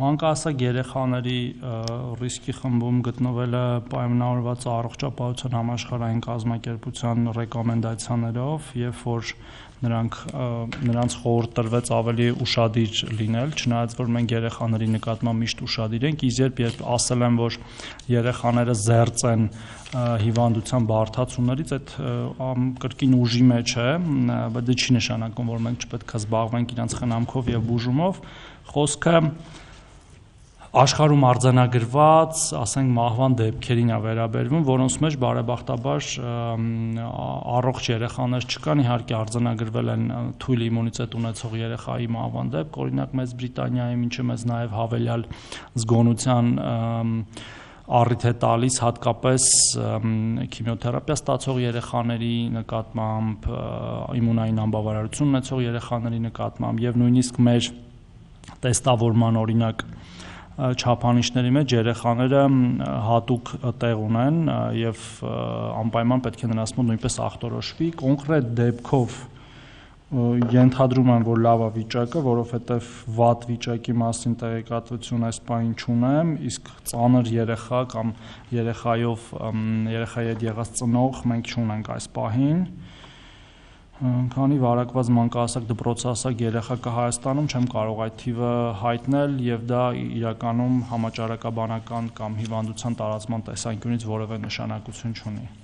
Մանկահասակ երեխաների ռիսկի խմբում գտնվելը պայմանավորված է Առողջապահության համաշխարհային կազմակերպության ռեկոմենդացիաներով, երբ որ նրանց խորհուրդ տրվեց ավելի ուշադիր լինել, չնայած որ մենք երեխաների նկատմամբ միշտ ուշադիր ենք, երբ ասել են, որ երեխաները զերծ են հիվանդության բարդացումներից, այդ կրկին ուժի մեջ է, բայց դա չի նշանակում, որ մենք չպետք է զբաղվենք իրենց խնամքով եւ բուժումով, խոսքը աշխարհում արձանագրված, ասենք մահվան դեպքերին է վերաբերվում, որոնց մեջ բարեբախտաբար առողջ երեխաներ չկան, իհարկե արձանագրվել են թույլ իմունիտետ ունեցող երեխայի մահվան դեպք, օրինակ Մեծ Բրիտանիայում, ինչը մեզ նաև հավելյալ զգոնության առիթ է տալիս, հատկապես քիմիոթերապիա ստացող երեխաների նկատմամբ, իմունային անբավարարություն ունեցող երեխաների նկատմամբ եւ նույնիսկ մեր տեստավորման օրինակ չափանիշների մեջ երեխաները հատուկ տեղ ունեն եւ անպայման պետք է նրանց մոտ նույնպես ախտորոշվի կոնկրետ դեպքով ենթադրում եմ, որ լավ է վիճակը, որովհետեւ վատ վիճակի մասին տեղեկատվություն այս պահին չունեմ, իսկ ծանր երեխա կամ երեխայի հետ եղած ծնող մենք չունենք այս պահին Քանի վարակված մանկահասակ դպրոցահասակ երեխա կա Հայաստանում, չեմ կարող այդ թիվը հայտնել եւ դա իրականում համաճարակաբանական կամ հիվանդության տարածման տեսանկյունից որևէ նշանակություն չունի։